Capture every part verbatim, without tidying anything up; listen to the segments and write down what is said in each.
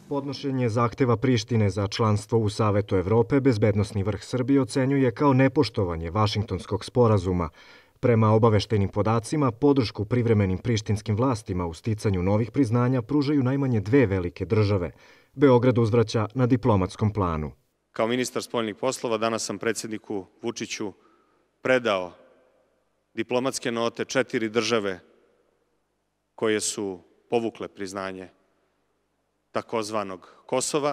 Podnošenje zahteva Prištine za članstvo u Savetu Evrope bezbednosni vrh Srbije ocenjuje kao nepoštovanje Vašingtonskog sporazuma. Prema obaveštenim podacima, podršku privremenim prištinskim vlastima u sticanju novih priznanja pružaju najmanje dve velike države. Beograd uzvraća na diplomatskom planu. Kao ministar spoljnih poslova danas sam predsjedniku Vučiću predao diplomatske note četiri države koje su povukle priznanje takozvanog Kosova,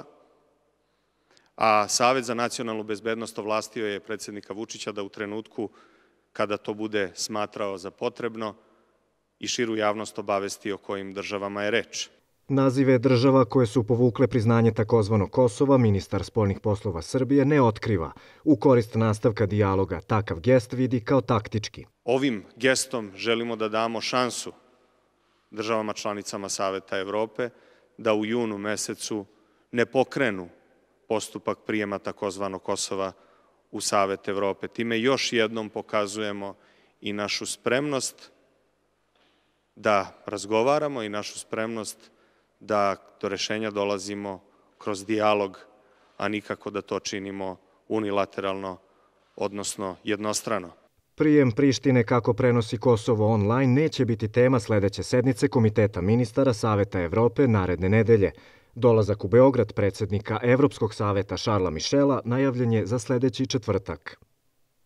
a Savet za nacionalnu bezbednost ovlastio je predsjednika Vučića da u trenutku kada to bude smatrao za potrebno i širu javnost obavesti o kojim državama je reč. Nazive država koje su povukle priznanje takozvanog Kosova ministar spoljnih poslova Srbije ne otkriva. U korist nastavka dijaloga takav gest vidi kao taktički. Ovim gestom želimo da damo šansu državama članicama Saveta Evrope da u junu mesecu ne pokrenu postupak prijema takozvanog Kosova u Savet Evrope. Time još jednom pokazujemo i našu spremnost da razgovaramo i našu spremnost da do rešenja dolazimo kroz dijalog, a nikako da to činimo unilateralno, odnosno jednostrano. Prijem Prištine, kako prenosi Kosovo online, neće biti tema sledeće sednice Komiteta ministara Saveta Evrope naredne nedelje. Dolazak u Beograd predsjednika Evropskog saveta Šarla Mišela najavljen je za sledeći četvrtak.